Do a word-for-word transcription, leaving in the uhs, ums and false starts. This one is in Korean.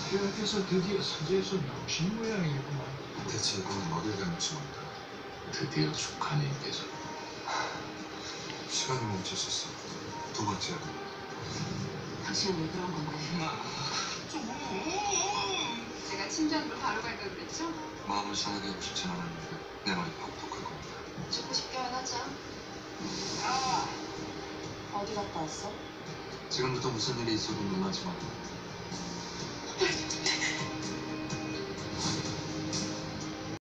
계약해서 드디어 서재에서 나오신 모양이구만. 대체 이건 어딜 닮을지 모른다. 드디어 조카님께서. 시간이 멈췄었어. 두 번째야. 당신은 왜 그런 건데? 제가 친정으로 바로 갈까 그랬죠? 마음을 상하게 하고 싶진 않았는데 내 말이 퍽퍽할 겁니다. 죽고 싶게만 하자. 어디 갔다 왔어? 지금부터 무슨 일이 있어도 놀라지 마.